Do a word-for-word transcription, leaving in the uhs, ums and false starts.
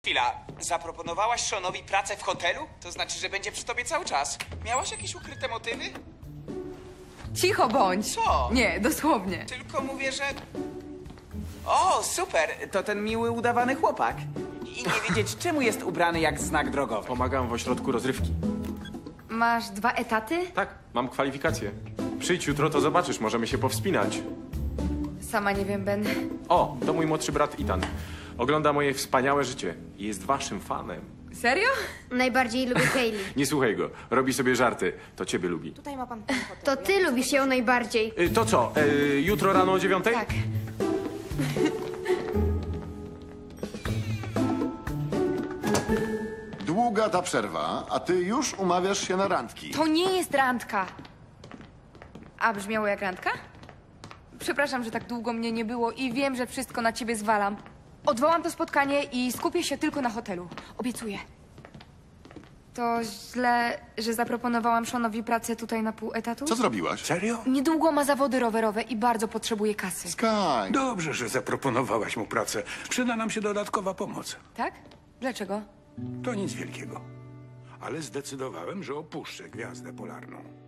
Chwila, zaproponowałaś Seanowi pracę w hotelu? To znaczy, że będzie przy tobie cały czas. Miałaś jakieś ukryte motywy? Cicho bądź. Co? Nie, dosłownie. Tylko mówię, że... O, super, to ten miły, udawany chłopak. I nie wiedzieć, czemu jest ubrany jak znak drogowy. Pomagam w ośrodku rozrywki. Masz dwa etaty? Tak, mam kwalifikacje. Przyjdź jutro, to zobaczysz, możemy się powspinać. Sama nie wiem, Ben. O, to mój młodszy brat Ethan. Ogląda moje wspaniałe życie i jest waszym fanem. Serio? Najbardziej lubię Kaylee. Nie słuchaj go, robi sobie żarty. To ciebie lubi. To ty lubisz ją najbardziej. Y, to co, y, jutro rano o dziewiątej? Tak. Długa ta przerwa, a ty już umawiasz się na randki. To nie jest randka. A brzmiało jak randka? Przepraszam, że tak długo mnie nie było i wiem, że wszystko na ciebie zwalam. Odwołam to spotkanie i skupię się tylko na hotelu. Obiecuję. To źle, że zaproponowałam Seanowi pracę tutaj na pół etatu? Co zrobiłaś? Serio? Niedługo ma zawody rowerowe i bardzo potrzebuje kasy. Sky. Dobrze, że zaproponowałaś mu pracę. Przyda nam się dodatkowa pomoc. Tak? Dlaczego? To nic wielkiego. Ale zdecydowałem, że opuszczę Gwiazdę Polarną.